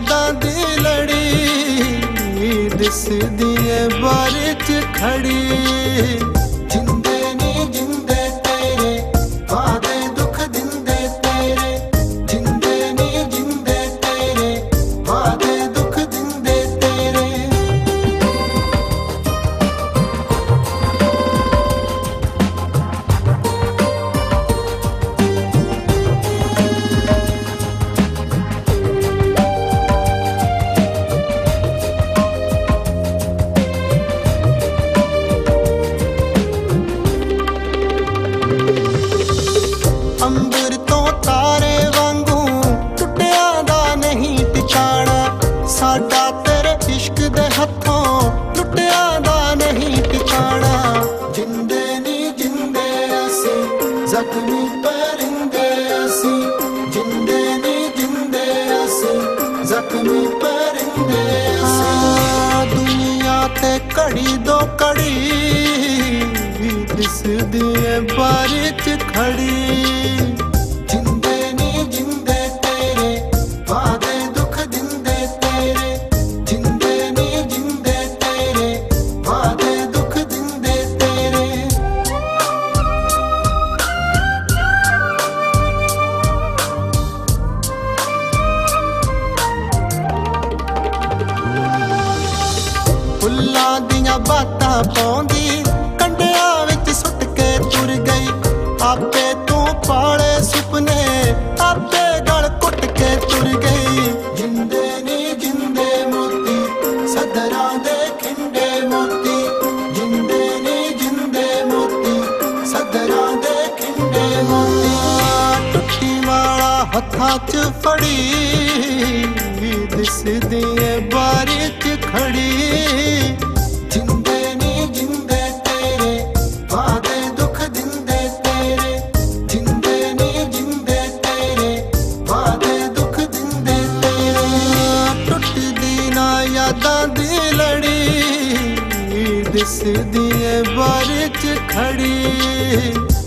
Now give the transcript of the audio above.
यादां दी लड़ी दिसदी ऐ बारे च खड़ी। जिंदे नी जिंदे तेरे वादे दुख दिंदे तेरे, जिंदे नी जिंदे तेरे वादे दुख दिंदे तेरे। अंबर तो तारे वांगू टुटिया दा नहीं टिकाना, साडा तेरे इश्क दे हथों लुटिया दा नहीं टिकाना। जिंदे नी जिंदे असी जख्मी परिंदे असी, जिंदे नी जिंदे असी जख्मी परिंदे असी। दुनिया ते कड़ी दो कड़ी दिसदी ऐ बारे च खड़ी। जिंदे नी जिंदे तेरे वादे दुख दिंदे तेरे, जिंदे नी जिंदे तेरे वादे दुख दिंदे तेरे। फुल्लां दियां बातां पौंदी कंडियां विच सुट के तुर गई, आपे तू पाले सुपने आपे गल कुट के तुर गई। जिंदे नी जिंदे मोती सदरां दे खिंडे मोती, जिंदे नी जिंदे मोती सदरां दे खिंडे मोती। टुट्टी वाला हत्थां च फड़ी दिसदी ऐ बारी च खड़ी। जिंदे नी जिंदे तेरे वादे दुख दिंदे तेरे, जिंदे नी जिंदे तेरे वादे दुख दिंदे तेरे। टुटदी ना यादां दी लड़ी दिसदी ऐ बारे च खड़ी।